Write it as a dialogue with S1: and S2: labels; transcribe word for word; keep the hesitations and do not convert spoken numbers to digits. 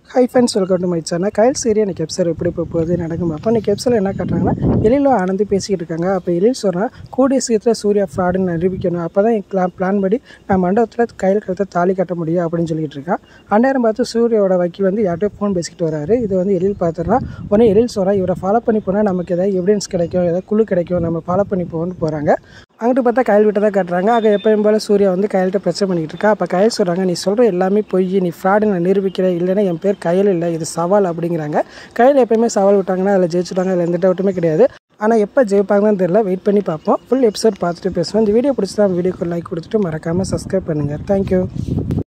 S1: Hi friends, welcome to my channel. Kayal serial எனக்கு episode எப்படி போகுது நடக்கும் அப்போ இன்னைக்கு எபிசோட் என்ன காட்டுறாங்கன்னா எழிலும் ஆனந்தி பேசிக்கிட்டு இருக்காங்க. அப்போ எழில் சொல்கிறான் கூடிய சீக்கிரத்தில் சூர்யா ஃப்ராடுன்னு நிரூபிக்கணும், அப்போ தான் என் பிளான் படி நான் மண்டபத்தில் கையில் கழுத்தை தாலி கட்ட முடியும் அப்படின்னு சொல்லிட்டு இருக்கான். அந்நேரம் பார்த்து சூர்யாவோட வக்கீல் வந்து யார்கிட்டயோ ஃபோன் பேசிக்கிட்டு வராரு. இது வந்து எழில் பார்த்துறான். உடனே எழில் சொல்கிறான் இவரை ஃபாலோ பண்ணி போனால் நமக்கு ஏதாவது எவிடன்ஸ் கிடைக்கும், ஏதாவது குழு கிடைக்கும், நம்ம ஃபாலோ பண்ணி போகணும்னு போகிறாங்க. அங்கிட்டு பார்த்தா கையில் விட்டு தான் காட்டுறாங்க. அங்கே எப்பயும் போல் சூர்யா வந்து கையில்கிட்ட பிரச்சனை பண்ணிக்கிட்டு இருக்கா. அப்போ கையில் சொல்கிறாங்க நீ சொல்கிற எல்லாமே பொய், நீ ஃப்ராடு நான் நிரூபிக்கிறேன், இல்லைன்னா என் பேர் கையில் இல்லை, இது சவால் அப்படிங்கிறாங்க. கையில் எப்பயுமே சவால் விட்டாங்கன்னா அதில் ஜெயிச்சுட்டாங்க, அதில் எந்த டவுட்டுமே கிடையாது. ஆனால் எப்போ ஜெயிப்பாங்கன்னு தெரியல, வெயிட் பண்ணி பார்ப்போம். ஃபுல் எபிசோட் பார்த்துட்டு பேசுவோம். இந்த வீடியோ பிடிச்சா வீடியோக்கு லைக் கொடுத்துட்டு மறக்காமல் சப்ஸ்கிரைப் பண்ணுங்கள். தேங்க்யூ.